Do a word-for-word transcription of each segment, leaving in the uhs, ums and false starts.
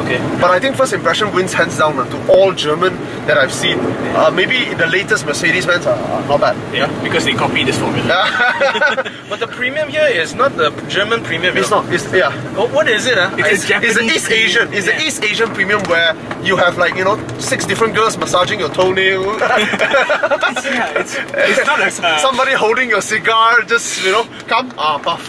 Okay. But I think first impression wins hands down uh, to all German that I've seen. Uh, maybe the latest Mercedes-Benz are, are not bad. Yeah, because they copy this formula. But the premium here is not the German premium. It's not. It's yeah. Oh, what is it? Huh? It's, It's, it's the East Asian. It's yeah. the East Asian premium where you have like you know six different girls massaging your toenail. it's, yeah, it's, it's not a uh, somebody holding your cigar. Just you know, come ah puff.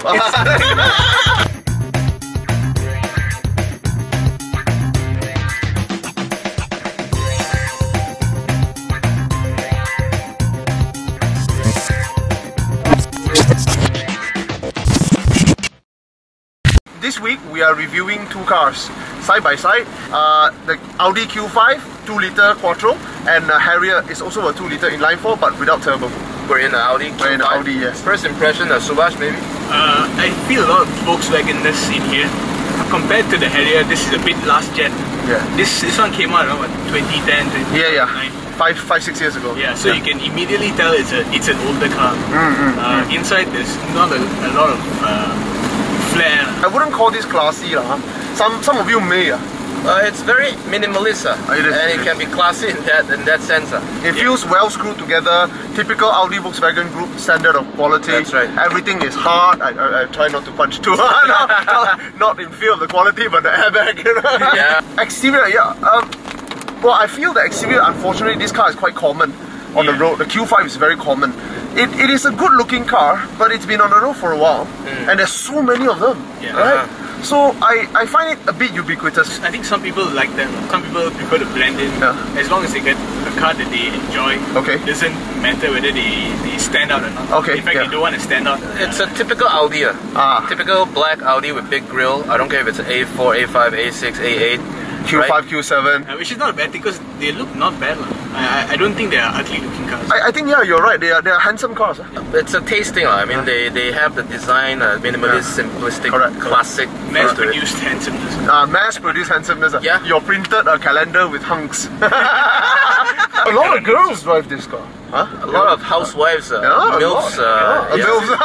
This week we are reviewing two cars side by side. Uh, the Audi Q five two litre Quattro and uh, Harrier is also a two litre inline four but without turbo. We're in the Audi Q five. We're in the Audi, yes. First impression, uh, Subhash maybe? Uh, I feel a lot of Volkswagen-ness in here. Compared to the Harrier, this is a bit last gen. Yeah. This this one came out around what, twenty ten, twenty nine. Yeah, yeah. Five, five, six years ago. Yeah, so yeah. you can immediately tell it's a it's an older car. Mm, mm, uh, mm. Inside, there's not a, a lot of uh, flair. I wouldn't call this classy, lah. Huh? Some some of you may. Uh. Uh, it's very minimalist, uh, it is, and it, it can be classy in that in that sense. Uh. It yeah. feels well screwed together. Typical Audi Volkswagen Group standard of quality. That's right. Everything is hard. I, I, I try not to punch too hard. not, not in fear of the quality, but the airbag. You know? Yeah. Exterior, yeah. Um, well, I feel the exterior. Unfortunately, this car is quite common on yeah. the road. The Q five is very common. It, it is a good-looking car, but it's been on the road for a while, mm. and there's so many of them. Yeah. Right. Uh-huh. So I, I find it a bit ubiquitous. I think some people like them. Some people prefer to blend in. Yeah. As long as they get a car that they enjoy. Okay. It doesn't matter whether they, they stand out or not. Okay. In fact, yeah. they don't want to stand out. It's a typical Audi. Ah. Typical black Audi with big grille. I don't care if it's an A four, A five, A six, A eight. Q five, right? Q seven. Uh, which is not a bad thing because they look not bad. I, I, I don't think they are ugly looking cars. I, I think, yeah, you're right. They are, they are handsome cars. Huh? It's a tasting. I mean, they, they have the design, uh, minimalist, yeah. simplistic, Correct. classic. Mass-produced handsomeness. Uh, Mass-produced handsomeness. Uh. Yeah. You're printed a calendar with hunks. A lot of girls drive this car. Huh? A lot of housewives, uh, yeah, milfs. Uh, yeah. yeah.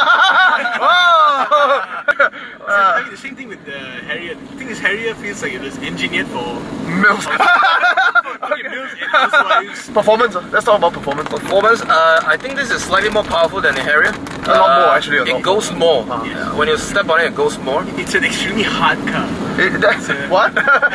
Oh. So, I mean, the same thing with the Harrier. The thing is, Harrier feels like it was engineered for milfs. okay. Milfs and housewives. Performance. Uh. Let's talk about performance. Performance. Uh, I think this is slightly more powerful than the Harrier. A lot uh, more, actually. A it lot goes more. more. Yes. Uh, when you step on it, it goes more. It's an extremely hard car. It, that, a, what?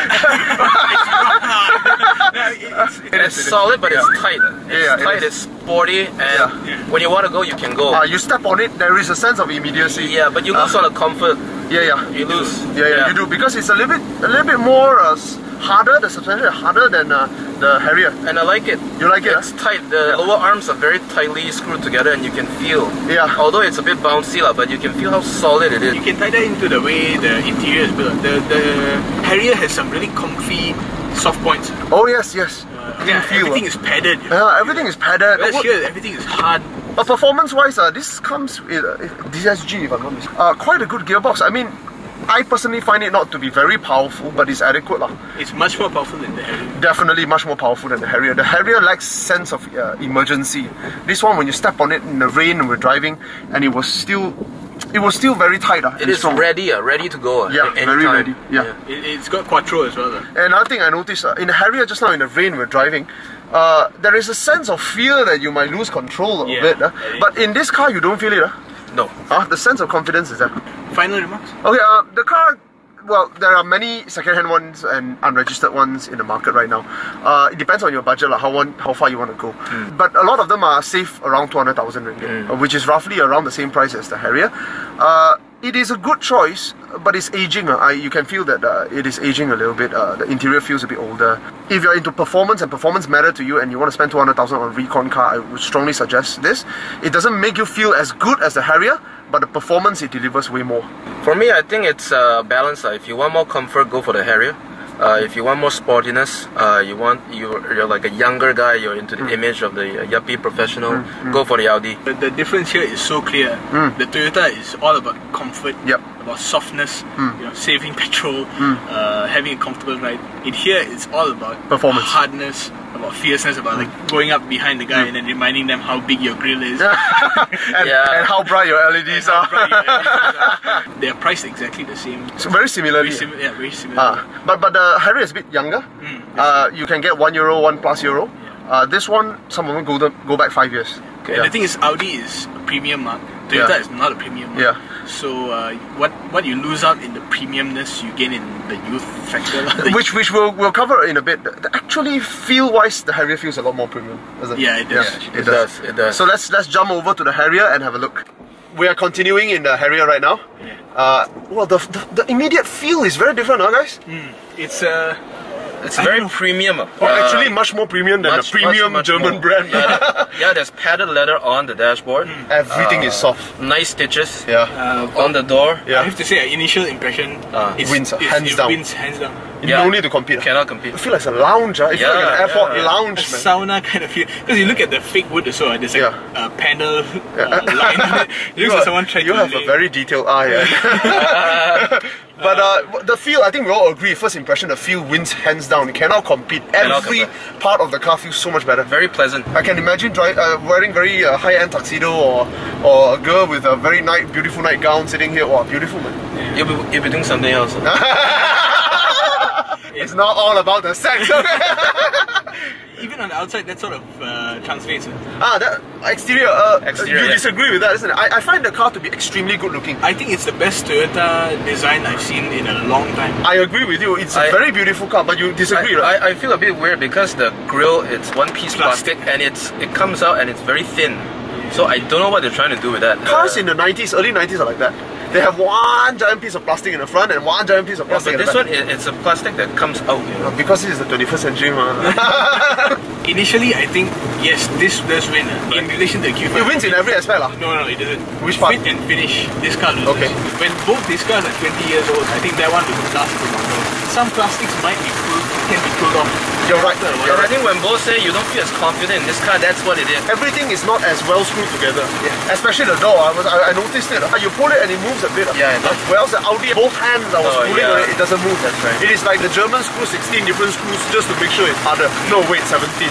It's not hard. No, it's, it's, it's solid, but it's tight. It's yeah, tight. it It's sporty, and yeah. Yeah. when you want to go, you can go. Uh, you step on it, there is a sense of immediacy. Yeah, but you lose uh, on the comfort. Yeah, yeah. You lose. Yeah, yeah, yeah. you do because it's a little bit, a little bit more uh, harder. The suspension is harder than uh, the Harrier. And I like it. You like it? It's tight. The yeah. lower arms are very tightly screwed together, and you can feel. Yeah. Although it's a bit bouncy, lah, but you can feel how solid it is. You can tie that into the way the interior is built. The the Harrier has some really comfy soft points. Oh yes, yes. Uh, yeah, feel, everything uh, is padded. Yeah, everything is padded. Whereas here, everything is hard. But performance-wise, uh, this comes with uh, D S G, if I'm not mistaken. Uh, quite a good gearbox. I mean, I personally find it not to be very powerful, but it's adequate, lah. It's much more powerful than the Harrier. Definitely much more powerful than the Harrier. The Harrier lacks sense of uh, emergency. This one, when you step on it in the rain and we're driving, and it was still. It was still very tight. Uh, it is strong. ready, uh, ready to go. Uh, yeah, very time. ready. Yeah. yeah. It, it's got Quattro as well. Uh. Another thing I noticed, uh, in the Harrier just now in the rain we're driving, uh, there is a sense of fear that you might lose control of yeah, it. Uh. But in this car you don't feel it. Uh. No. Uh, the sense of confidence is there. Final remarks? Okay, uh, the car, well, there are many second-hand ones and unregistered ones in the market right now. Uh, it depends on your budget, like how one, how far you want to go. Mm. But a lot of them are safe around two hundred thousand ringgit, mm. uh, which is roughly around the same price as the Harrier. Uh, it is a good choice, but it's aging. Uh, I, you can feel that uh, it is aging a little bit. Uh, the interior feels a bit older. If you're into performance and performance matter to you and you want to spend two hundred thousand on a recon car, I would strongly suggest this. It doesn't make you feel as good as the Harrier, but the performance it delivers way more. For me, I think it's a uh, balance. Uh, if you want more comfort, go for the Harrier. Uh, if you want more sportiness, uh, you want you're, you're like a younger guy, you're into the mm. image of the uh, yuppie professional, mm. go for the Audi. The, the difference here is so clear. Mm. The Toyota is all about comfort. Yep. about softness, Mm. you know, saving petrol, Mm. uh, having a comfortable ride. In here, it's all about Performance. hardness, about fierceness, about like going up behind the guy Mm. and then reminding them how big your grill is. and, Yeah. and how bright your L E Ds How are. bright your L E Ds are. They are priced exactly the same. So very similarly. Very similar, yeah, very similar. Ah, but but the Harrier is a bit younger. Mm, uh, you can get one euro, one plus euro. Uh, this one, some of them go, the, go back five years. Okay, Yeah. and the thing is, Audi is a premium mark. Toyota Yeah. is not a premium mark. Yeah. So uh, what what you lose out in the premiumness, you gain in the youth factor. The- Which which we'll, we'll cover in a bit. The- the- Actually, feel-wise, the Harrier feels a lot more premium, doesn't it? Yeah, it does. It does, it does. So let's let's jump over to the Harrier and have a look. We are continuing in the Harrier right now. Yeah. Uh, well, the, the the immediate feel is very different, huh, guys? Mm, it's uh, It's I very don't know. premium. Well, Uh, actually, much more premium than much, the premium much, much German more. brand. Yeah, there- yeah, there's padded leather on the dashboard. Everything is soft. Nice stitches Yeah. uh, on the door. Yeah. I have to say, uh, initial impression, Uh, it's, wins, it's, hands it down. wins hands down. You Yeah. no need to compete. Cannot compete. I feel like it's a lounge. Huh? It feels like Yeah, an airport yeah. lounge, A man. sauna kind of feel. Because you look at the fake wood as well, there's like Yeah. a panel Yeah. uh, line on it. It You, looks like are- someone tried you to have lay- a very detailed eye. Eh? But uh, the feel, I think we all agree, first impression, the feel wins hands down. You cannot compete. Cannot Every compare. part of the car feels so much better. Very pleasant. I can imagine dri uh, wearing very uh, high-end tuxedo or, or a girl with a very night, beautiful nightgown sitting here. Wow, beautiful, man. You'll be, you'll be doing something else. It's not all about the sex. Even on the outside, that sort of uh, translates. ah, that exterior. Uh, Exterior, you yeah. disagree with that, isn't it? I, I find the car to be extremely good looking. I think it's the best Toyota design I've seen in a long time. I agree with you. It's a I- very beautiful car, but you disagree, I, right? I, I feel a bit weird because the grille, it's one piece Plastic. plastic, and it's it comes out and it's very thin. So I don't know what they're trying to do with that. Cars Uh, in the nineties, early nineties are like that. They have one giant piece of plastic in the front and one giant piece of yeah, plastic but in this the one, back. it, it's a plastic that comes out. You know? Because this is the twenty-first century, man. Initially, I think, yes, this does win. uh, In relation to the Q five. It wins in every aspect, lah. No, no, it doesn't. Which part? Fit and finish, this car loses. Okay. When both these cars are twenty years old, I think that one will last for longer. Some plastics might be cool, can be cooled off. You're right. After a You're while. I think when both say you don't feel as confident in this car, that's what it is. Everything is not as well screwed together. Yeah. Especially the door. I was I, I noticed it. You pull it and it moves a bit. Yeah, it does. Whereas the Audi, both hands I was Oh, pulling yeah. on it, it doesn't move. That's right. It is like the German screw sixteen different screws just to make sure it's harder. No, wait, seventeen.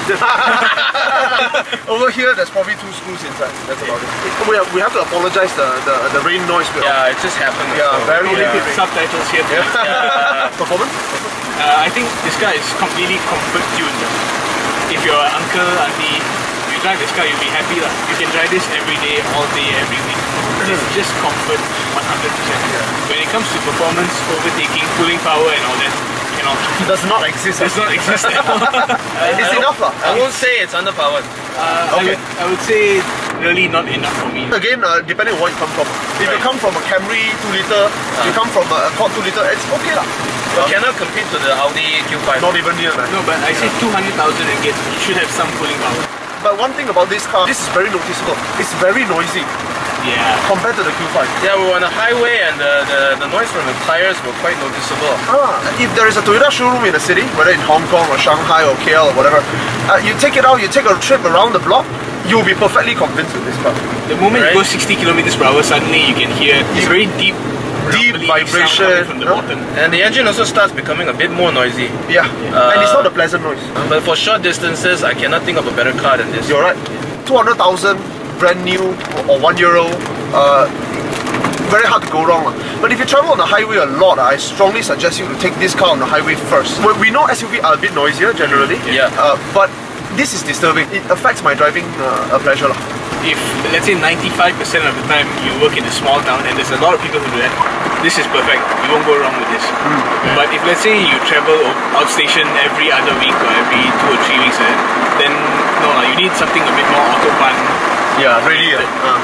Over here, there's probably two screws inside. That's about it. We have, we have to apologize the the, the rain noise. we- Yeah, it just happened. Yeah, so, very yeah. liquid. Subtitles here. please. Yeah. Performance? Uh, I think this car is completely comfort tuned. If you're an uncle, auntie, you drive this car, you'll be happy. Lah. You can drive this every day, all day, every week. It's just comfort, one hundred percent. When it comes to performance, overtaking, cooling power and all that, cannot. It does not exist. Does not exist at all. It's I enough, lah. I won't say it's underpowered. Uh, Okay. I, would, I would say really not enough for me. Again, uh, depending on where you come from. If you Right. come from a Camry two liter, you come from a Accord two liter, it's okay lah. You cannot compete to the Audi Q five. Not even near, man. No, but I say two hundred thousand ringgit, you should have some cooling power. But one thing about this car, this is very noticeable. It's very noisy Yeah. compared to the Q five. Yeah, we were on a highway and the, the, the noise from the tires were quite noticeable. Ah, if there is a Toyota showroom in a city, whether in Hong Kong or Shanghai or K L or whatever, uh, you take it out, you take a trip around the block, you'll be perfectly convinced with this car. The moment Right. you go sixty kilometers per hour, suddenly you can hear this very deep, Deep rumbly sound vibration, coming from the huh? bottom. And the engine also starts becoming a bit more noisy. Yeah, Uh, and it's not a pleasant noise. But for short distances, I cannot think of a better car than this. You're right. two hundred thousand, brand new, or one euro, uh, very hard to go wrong. lah. But if you travel on the highway a lot, I strongly suggest you to take this car on the highway first. Well, we know S U V are a bit noisier generally, Yeah. uh, but this is disturbing. It affects my driving uh, pleasure. lah. If, let's say, ninety-five percent of the time you work in a small town, and there's a lot of people who do that, this is perfect. You won't go wrong with this. But if, let's say, you travel o- outstation every other week or every two or three weeks, eh, then no, lah, you need something a bit more autobahn. Yeah, really. Uh, uh.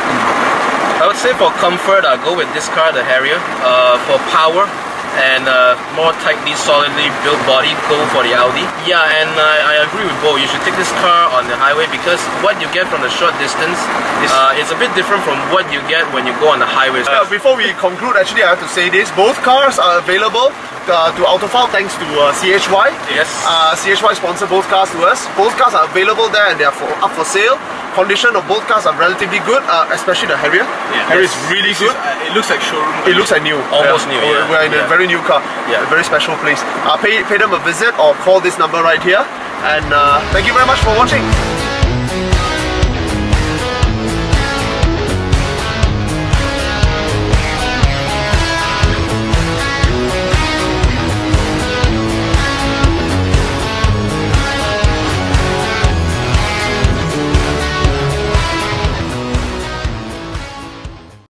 I would say for comfort, I'll go with this car, the Harrier. Uh, for power and uh, more tightly, solidly built body, go for the Audi. Yeah, and uh, I agree with Bo. You should take this car on the highway because what you get from the short distance uh, is a bit different from what you get when you go on the highways. Uh, before we conclude, actually, I have to say this: both cars are available uh, to Autophiles thanks to uh, C H Y. Yes. Uh, C H Y sponsor both cars to us. Both cars are available there and they are for, up for sale. condition of both cars are relatively good, uh, especially the Harrier. Yeah, Harrier is really this good. Is, uh, it looks like showroom. It looks like new. Almost yeah. new, yeah. We're in yeah. a very new car. Yeah. A very special place. Uh, pay, pay them a visit or call this number right here. And uh, thank you very much for watching.